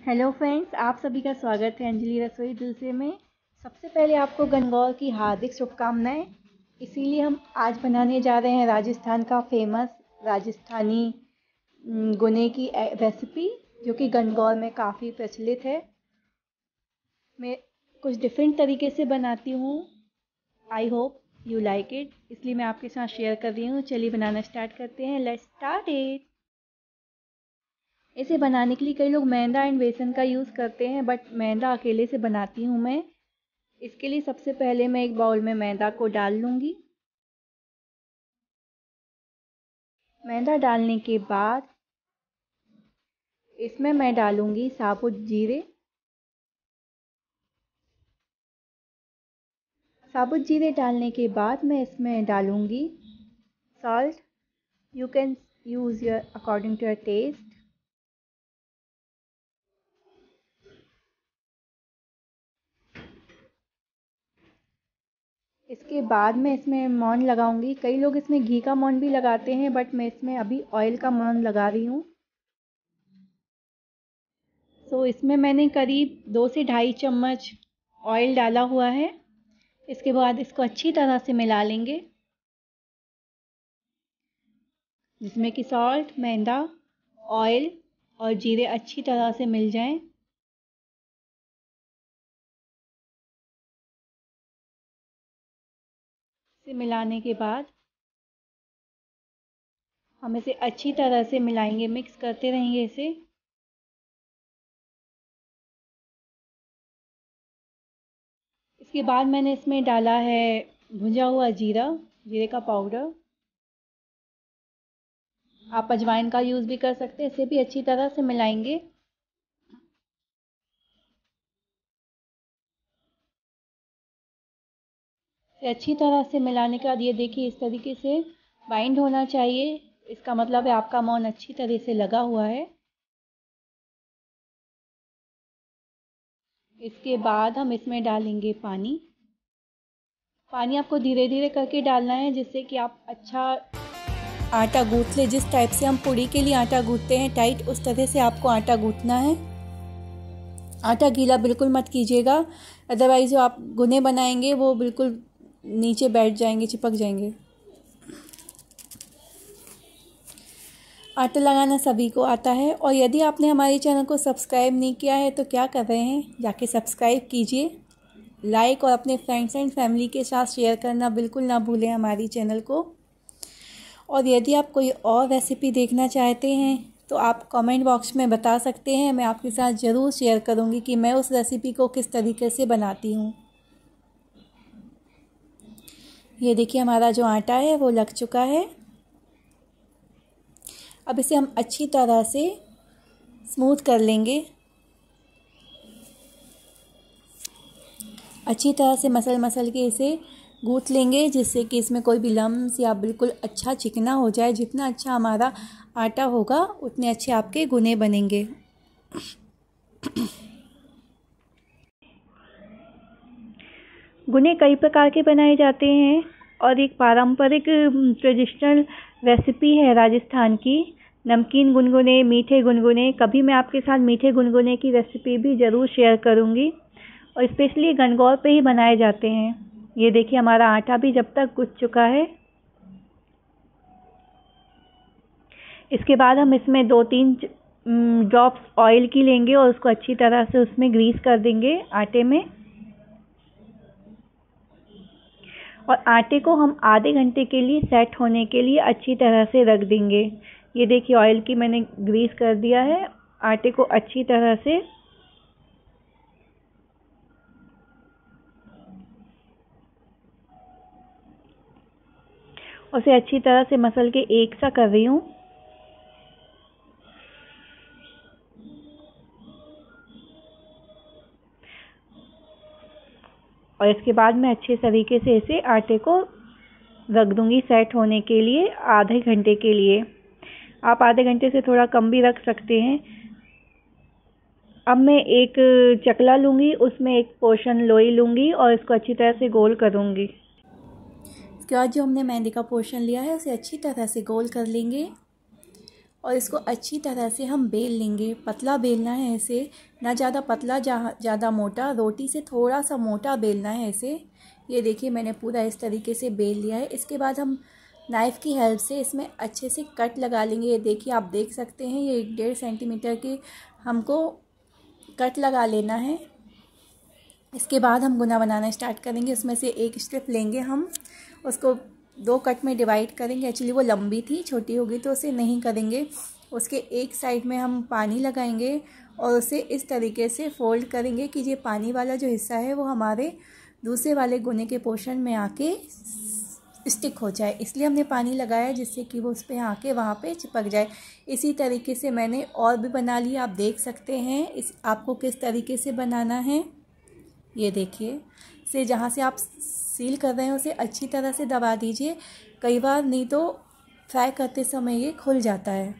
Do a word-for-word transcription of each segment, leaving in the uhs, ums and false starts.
Hello friends, आप सभी का स्वागत है अंजलि रसोई दिल से में। सबसे पहले आपको गणगौर की हार्दिक शुभकामनाएं। इसीलिए हम आज बनाने जा रहे हैं राजस्थान का फेमस राजस्थानी न, गुने की ए- रेसिपी, जो कि गणगौर में काफ़ी प्रचलित है। मैं कुछ डिफरेंट तरीके से बनाती हूँ। I hope you like it, इसलिए मैं आपके साथ शेयर कर रही हूँ। चलिए बनाना स्टार्ट करते हैं। Let's start it. इसे बनाने के लिए कई लोग मैदा एंड बेसन का यूज़ करते हैं, बट मैदा अकेले से बनाती हूँ मैं। इसके लिए सबसे पहले मैं एक बाउल में मैदा को डाल लूँगी। मैदा डालने के बाद इसमें मैं डालूँगी साबुत जीरे। साबुत जीरे डालने के बाद मैं इसमें डालूँगी salt. You can use your according to your taste. इसके बाद मैं इसमें मौन लगाऊंगी। कई लोग इसमें घी का मौन भी लगाते हैं, बट मैं इसमें अभी ऑयल का मौन लगा रही हूँ। सो इसमें मैंने करीब दो से ढाई चम्मच ऑयल डाला हुआ है। इसके बाद इसको अच्छी तरह से मिला लेंगे, जिसमें कि सॉल्ट, मैदा, ऑयल और जीरे अच्छी तरह से मिल जाएं। इसे मिलाने के बाद हम इसे अच्छी तरह से मिलाएंगे, मिक्स करते रहेंगे इसे। इसके बाद मैंने इसमें डाला है भुंजा हुआ जीरा, जीरे का पाउडर। आप अजवाइन का यूज़ भी कर सकते हैं। इसे भी अच्छी तरह से मिलाएंगे। इसे अच्छी तरह से मिलाने के बाद ये देखिए, इस तरीके से बाइंड होना चाहिए। इसका मतलब है आपका मौन अच्छी तरह से लगा हुआ है। इसके बाद हम इसमें डालेंगे पानी। पानी आपको धीरे धीरे करके डालना है, जिससे कि आप अच्छा आटा गूँथ ले। जिस टाइप से हम पूड़ी के लिए आटा गूँथते हैं टाइट, उस तरह से आपको आटा गूँथना है। आटा गीला बिल्कुल मत कीजिएगा, अदरवाइज जो आप गुने बनाएंगे वो बिल्कुल नीचे बैठ जाएंगे, चिपक जाएंगे। आटा लगाना सभी को आता है, और यदि आपने हमारे चैनल को सब्सक्राइब नहीं किया है तो क्या कर रहे हैं, जाके सब्सक्राइब कीजिए। लाइक और अपने फ्रेंड्स एंड फैमिली के साथ शेयर करना बिल्कुल ना भूलें हमारी चैनल को। और यदि आप कोई और रेसिपी देखना चाहते हैं तो आप कमेंट बॉक्स में बता सकते हैं। मैं आपके साथ ज़रूर शेयर करूंगी कि मैं उस रेसिपी को किस तरीके से बनाती हूँ। ये देखिए, हमारा जो आटा है वो लग चुका है। अब इसे हम अच्छी तरह से स्मूथ कर लेंगे। अच्छी तरह से मसल मसल के इसे गूँथ लेंगे, जिससे कि इसमें कोई भी लम्स या बिल्कुल अच्छा चिकना हो जाए। जितना अच्छा हमारा आटा होगा उतने अच्छे आपके गुने बनेंगे। गुने कई प्रकार के बनाए जाते हैं, और एक पारंपरिक ट्रेडिशनल रेसिपी है राजस्थान की, नमकीन गुनगुने, मीठे गुनगुने। कभी मैं आपके साथ मीठे गुनगुने की रेसिपी भी ज़रूर शेयर करूंगी, और स्पेशली गणगौर पे ही बनाए जाते हैं। ये देखिए, हमारा आटा भी जब तक गूँथ चुका है। इसके बाद हम इसमें दो तीन ड्रॉप्स ऑयल की लेंगे और उसको अच्छी तरह से उसमें ग्रीस कर देंगे आटे में। और आटे को हम आधे घंटे के लिए सेट होने के लिए अच्छी तरह से रख देंगे। ये देखिए, ऑयल की मैंने ग्रीस कर दिया है आटे को अच्छी तरह से। उसे अच्छी तरह से मसल के एक सा कर रही हूँ। और इसके बाद मैं अच्छे तरीके से इसे आटे को रख दूंगी सेट होने के लिए आधे घंटे के लिए। आप आधे घंटे से थोड़ा कम भी रख सकते हैं। अब मैं एक चकला लूँगी, उसमें एक पोर्शन लोई लूँगी और इसको अच्छी तरह से गोल करूँगी। इसके बाद जो हमने मैदे का पोर्शन लिया है उसे अच्छी तरह से गोल कर लेंगे, और इसको अच्छी तरह से हम बेल लेंगे। पतला बेलना है ऐसे, ना ज़्यादा पतला ज़्यादा मोटा, रोटी से थोड़ा सा मोटा बेलना है ऐसे। ये देखिए मैंने पूरा इस तरीके से बेल लिया है। इसके बाद हम नाइफ़ की हेल्प से इसमें अच्छे से कट लगा लेंगे। ये देखिए आप देख सकते हैं, ये एक डेढ़ सेंटीमीटर की हमको कट लगा लेना है। इसके बाद हम गुना बनाना स्टार्ट करेंगे। उसमें से एक स्ट्रिप लेंगे, हम उसको दो कट में डिवाइड करेंगे। एक्चुअली वो लंबी थी, छोटी होगी तो उसे नहीं करेंगे। उसके एक साइड में हम पानी लगाएंगे और उसे इस तरीके से फोल्ड करेंगे कि ये पानी वाला जो हिस्सा है वो हमारे दूसरे वाले गुने के पोर्शन में आके स्टिक हो जाए। इसलिए हमने पानी लगाया जिससे कि वो उस पर आके वहाँ पे चिपक जाए। इसी तरीके से मैंने और भी बना लिया, आप देख सकते हैं इस आपको किस तरीके से बनाना है। ये देखिए, से जहाँ से आप सील कर रहे हैं उसे अच्छी तरह से दबा दीजिए, कई बार नहीं तो फ्राई करते समय ये खुल जाता है।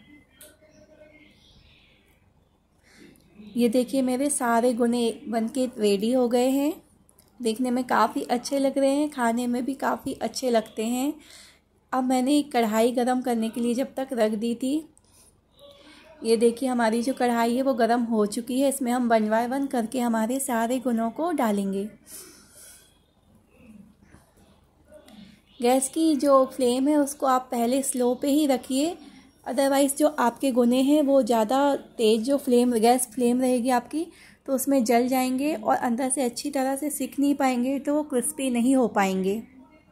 ये देखिए मेरे सारे गुने बनके रेडी हो गए हैं। देखने में काफ़ी अच्छे लग रहे हैं, खाने में भी काफ़ी अच्छे लगते हैं। अब मैंने एक कढ़ाई गरम करने के लिए जब तक रख दी थी। ये देखिए हमारी जो कढ़ाई है वो गरम हो चुकी है। इसमें हम वन बाय वन करके हमारे सारे गुनों को डालेंगे। गैस की जो फ्लेम है उसको आप पहले स्लो पे ही रखिए, अदरवाइज़ जो आपके गुने हैं वो ज़्यादा तेज़ जो फ्लेम गैस फ्लेम रहेगी आपकी तो उसमें जल जाएंगे और अंदर से अच्छी तरह से सिक नहीं पाएंगे, तो वो क्रिस्पी नहीं हो पाएंगे।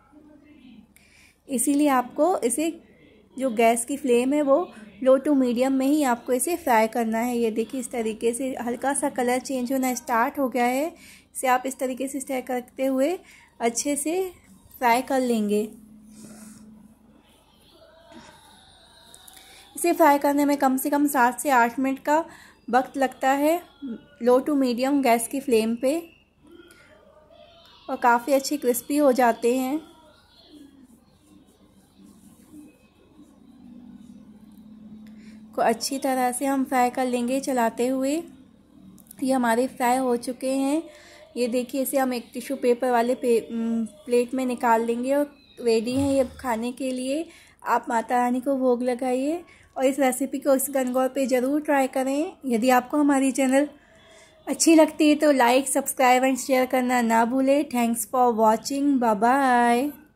इसीलिए आपको इसे जो गैस की फ्लेम है वो लो टू मीडियम में ही आपको इसे फ्राई करना है। ये देखिए इस तरीके से हल्का सा कलर चेंज होना स्टार्ट हो गया है। इसे आप इस तरीके से स्टर करते हुए अच्छे से फ्राई कर लेंगे। इसे फ्राई करने में कम से कम सात से आठ मिनट का वक्त लगता है लो टू मीडियम गैस की फ्लेम पे, और काफ़ी अच्छे क्रिस्पी हो जाते हैं। को अच्छी तरह से हम फ्राई कर लेंगे चलाते हुए। ये हमारे फ्राई हो चुके हैं। ये देखिए इसे हम एक टिश्यू पेपर वाले पे, प्लेट में निकाल लेंगे और रेडी हैं ये खाने के लिए। आप माता रानी को भोग लगाइए और इस रेसिपी को इस गनगौर पे ज़रूर ट्राई करें। यदि आपको हमारी चैनल अच्छी लगती है तो लाइक, सब्सक्राइब एंड शेयर करना ना भूलें। Thanks for watching, bye bye.